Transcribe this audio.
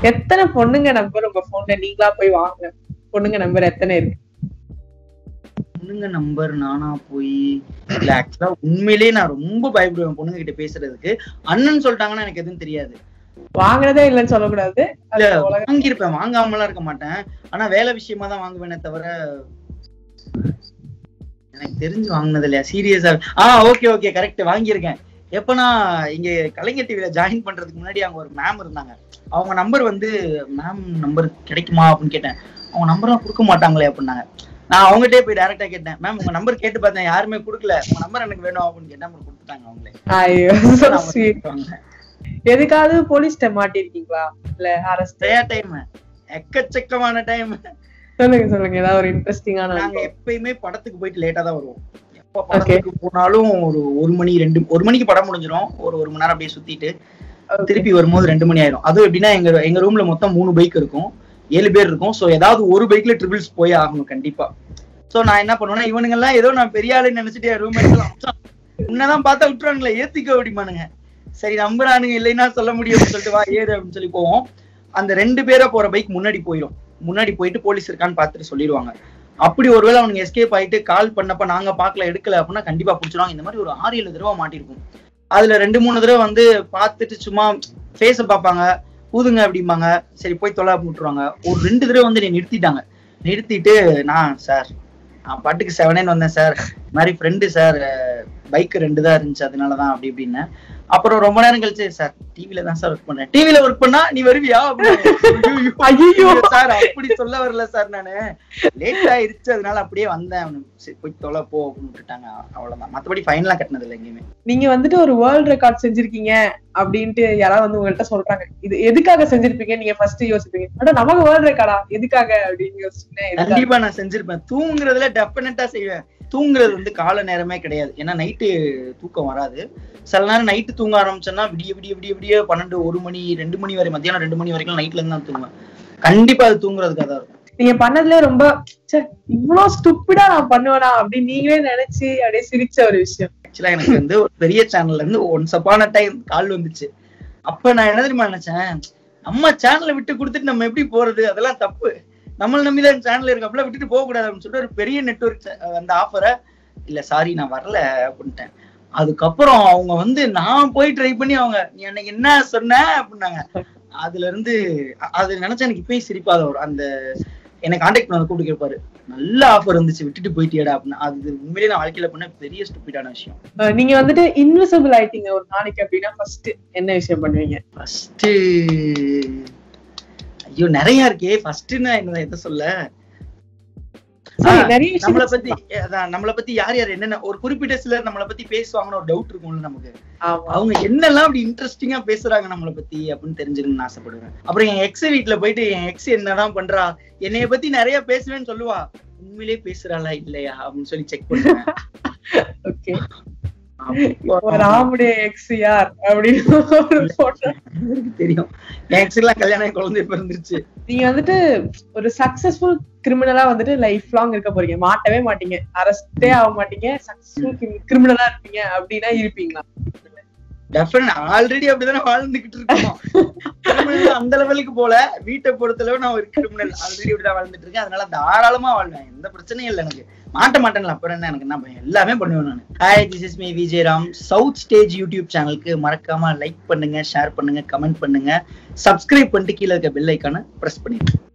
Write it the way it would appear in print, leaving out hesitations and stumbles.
எத்தனை பொண்ணுங்க நம்பர் உங்க போன்ல நீங்களா போய் வாங்க? பொண்ணுங்க நம்பர் எத்தனை இருக்கு? பொண்ணுங்க நம்பர் நானா போய் இல்ல, ஆக்சுவலா உண்மையிலேயே நான் ரொம்ப பயப்படுவேன் பொண்ணுங்க கிட்ட பேசுறதுக்கு. அண்ணன் சொல்லிட்டாங்கன்னா எனக்கு எதுவும் தெரியாது. வாங்கினதே இல்லைன்னு சொல்லக்கூடாது. வாங்கியிருப்பேன், வாங்காமலாம் இருக்க மாட்டேன். ஆனா வேலை விஷயமா தான் வாங்குவேனே தவிர எனக்கு தெரிஞ்சு வாங்கினது இல்லையா சீரியஸா. ஓகே ஓகே கரெக்ட், வாங்கியிருக்கேன். எப்பனா இங்க கலைஞர் டிவில ஜாயின் பண்றதுக்கு முன்னாடி அவங்க ஒரு மேம் இருந்தாங்க. அவங்க நம்பர் வந்து மேம் நம்பர் கிடைக்குமா அப்படின்னு கேட்டேன். அவங்க நம்பர்லாம் கொடுக்க மாட்டாங்களே அப்படின்னாங்க. நான் அவங்ககிட்டே போய் டைரக்டா கேட்டேன், மேம் உங்க நம்பர் கேட்டு பார்த்தேன், யாருமே கொடுக்கல, உங்க நம்பர் எனக்கு வேணும் அப்படின்னு கேட்டேன். நம்பர் கொடுத்துட்டாங்க அவங்களே. எதுக்காவது போலீஸ்ட மாட்டிருக்கீங்களா? இல்ல அரெஸ்ட் டைம் எக்கச்சக்கமான டைம். சொல்லுங்க சொல்லுங்க, ஏதாவது ஒரு இன்ட்ரெஸ்டிங்கான. நாங்க எப்பயுமே படத்துக்கு போயிட்டு லேட்டா தான் வருவோம். எப்ப படத்துக்கு போனாலும் ஒரு மணி 1 மணிக்கு படம் முடிஞ்சிடும். ஒரு மணி நேரம் அப்படியே சுத்திட்டு திருப்பி வரும்போது 2 மணி ஆயிரும். அது எப்படின்னா எங்க ரூம்ல மொத்தம் 3 பைக் இருக்கும், 7 பேர் இருக்கும். சோ ஏதாவது ஒரு பைக்ல ட்ரிபிள்ஸ் போய் ஆகணும் கண்டிப்பா. சோ நான் என்ன பண்ணுவேன்னா, இவனுங்க எல்லாம் ஏதோ நான் பெரிய ஆளுன்னு நினைச்சிட்டு ரூம் உன்னதான் பார்த்தா விட்டுருவானுங்களே, ஏத்திக்க அப்படிமானுங்க. சரி நம்புறானுங்க, இல்லைன்னா சொல்ல முடியும் சொல்லிட்டு வா ஏறு அப்படின்னு சொல்லி போவோம். அந்த 2 பேரா போற பைக் முன்னாடி போயிடும். முன்னாடி போயிட்டு போலீஸ் இருக்கான்னு பார்த்துட்டு சொல்லிடுவாங்க. அப்படி ஒருவேளை அவனுங்க எஸ்கேப் ஆயிட்டு கால் பண்ணப்ப நாங்க பாக்கல எடுக்கல அப்படின்னா கண்டிப்பா பிடிச்சிருவாங்க. இந்த மாதிரி ஒரு 6-7 தடவை மாட்டிருக்கும். அதுல 2-3 தடவை வந்து பார்த்துட்டு சும்மா ஃபேஸ பாப்பாங்க, ஊதுங்க அப்படிம்பாங்க. சரி போய் தொலை விட்டுருவாங்க. ஒரு 2 தடவை வந்து என்னை நிறுத்திட்டு நான் சார் நான் பாட்டுக்கு 7 வந்தேன் சார், இந்த மாதிரி ஃப்ரெண்டு சார், பைக் 2 தான் இருந்துச்சு அதனாலதான் அப்படி இப்படின்னு. அப்புறம் ரொம்ப நேரம் கழிச்சு, சார் டிவில தான் சார் ஒர்க் பண்ணேன். டிவில ஒர்க் பண்ணா நீ வருவியா சார்? அப்படி சொல்ல வரல சார், நானு லேட் ஆயிருச்சு அதனால அப்படியே வந்தேன். போய் தொலை போ அப்படின்னு விட்டுட்டாங்க. அவ்வளவுதான், மத்தபடி ஃபைன்லாம் கட்டினது இல்லை எங்கேயுமே. நீங்க வந்துட்டு ஒரு வேர்ல்ட் ரெக்கார்ட் செஞ்சிருக்கீங்க அப்படின்ட்டு யாராவது வந்து உங்கள்கிட்ட சொல்றாங்க, இது எதுக்காக செஞ்சிருப்பீங்க? நீங்க ஃபர்ஸ்ட் யோசிப்பீங்க, ஆனா நமக்கு வேர்ல்ட் ரெக்கார்டா எதுக்காக அப்படின்னு யோசிச்சேன். கண்டிப்பா நான் செஞ்சிருப்பேன். தூங்குறதுல டெஃபினட்டா செய்வேன். தூங்குறது வந்து கால நேரமே கிடையாது. ஏன்னா நைட்டு தூக்கம் வராது. சில நேரம் நைட்டு தூங்க ஆரம்பிச்சோன்னா விடிய 12, 1 மணி 2 மணி வரை, மத்தியானம் 2 மணி வரைக்கும் நைட்ல இருந்து தான் தூங்குவேன். கண்டிப்பா அது தூங்குறதுக்காக தான் இருக்கும். நீங்க பண்ணதுல ரொம்ப இவ்வளவு ஸ்டூப்பிடா நான் பண்ணுவேனா அப்படின்னு நீங்களே நினைச்சு அப்படியே சிரிச்ச ஒரு விஷயம்? ஆக்சுவலா எனக்கு வந்து ஒரு பெரிய சேனல்ல இருந்து ஒன்ஸ் அப்பான டைம் கால் வந்துச்சு. அப்ப நான் என்ன தெரியுமா நினைச்சேன், நம்ம சேனலை விட்டு கொடுத்துட்டு நம்ம எப்படி போறது, அதெல்லாம் தப்பு, நம்மள நம்பிதான் சேனல் இருக்கு, அப்படிலாம் விட்டுட்டு போக கூடாது அப்படின்னு சொல்லிட்டு ஒரு பெரிய நெட்வொர்க் அந்த ஆஃபரை இல்ல சாரி நான் வரல அப்படின்ட்டேன். அதுக்கப்புறம் அவங்க வந்து நான் போய் ட்ரை பண்ணி அவங்க நீ அன்னைக்கு என்ன சொன்ன அப்படின்னாங்க. அதுல இருந்து அது நினைச்சா எனக்கு இப்பயும் சிரிப்பாத வரும். அந்த என்னை கான்டாக்ட் பண்ண கூப்பிட்டு கேட்பாரு, நல்ல ஆஃபர் இருந்துச்சு விட்டுட்டு போயிட்டியடா அப்படின்னு. அது உண்மையிலேயே நான் வாழ்க்கையில பண்ண பெரிய ஸ்டூபிடான விஷயம். நீங்க வந்துட்டு இன்விசிபிள் ஆயிட்டீங்க ஒரு நாளைக்கு அப்படின்னா ஃபர்ஸ்ட் என்ன விஷயம் பண்ணுவீங்க? ஃபர்ஸ்ட் ஐயோ நிறைய இருக்கே. ஃபர்ஸ்ட்னா என்ன எதை சொல்ல, நம்மளை பத்தி யார் யார் என்னென்ன ஒரு குறிப்பிட்ட சிலர் நம்மளை பத்தி பேசுவாங்கன்னு ஒரு டவுட் இருக்கும்ல நமக்கு. அவங்க என்னெல்லாம் அப்படி இன்ட்ரெஸ்டிங்கா பேசுறாங்க நம்மளை பத்தி அப்படின்னு தெரிஞ்சுக்கணும்னு ஆசைப்படுவேன். அப்புறம் என் எக்ஸ் வீட்டுல போயிட்டு என் எக்ஸ் என்னதான் பண்றா, என்னைய பத்தி நிறைய பேசுவேன்னு சொல்லுவா, உண்மையிலே பேசுறாளா இல்லையா அப்படின்னு சொல்லி செக் பண்ணுவேன். ராமுடைய எக்ஸ் யார் அப்படின்னு தெரியும். என் எக்ஸ் எல்லாம் கல்யாணம் குழந்தை பிறந்துருச்சு. நீங்க வந்துட்டு ஒரு சக்சஸ்ஃபுல் கிரிமினலா வந்துட்டு லைஃப் லாங் இருக்க போறீங்க, மாட்டவே மாட்டீங்க, அரெஸ்டே ஆக மாட்டீங்க, சக்சஸ்ஃபுல் கிரிமினலா இருப்பீங்க அப்படின்னா இருப்பீங்களா? ஆல்ரெடி அப்படிதானே வாழ்ந்துகிட்டு இருக்கோம். அந்த லெவலுக்கு போல, வீட்டை பொறுத்தளவு நான் ஒரு கிரிமினல் ஆல்ரெடி அப்படிதான் வாழ்ந்துட்டு இருக்கேன். அதனால தாராளமா வாழ்வேன், எந்த பிரச்சனையும் இல்லை. எனக்கு மாட்ட மாட்டேன்ல, அப்புறம் என்ன, எனக்கு என்ன எல்லாமே பண்ணுவேன் நான். Hi, this is me Vijay Ram. South stage YouTube சேனலுக்கு மறக்காம லைக் பண்ணுங்க, ஷேர் பண்ணுங்க, கமெண்ட் பண்ணுங்க, சப்ஸ்கிரைப் பண்ணிட்டு கீழே இருக்க பெல் ஐக்கானை பிரஸ் பண்ணிடுங்க.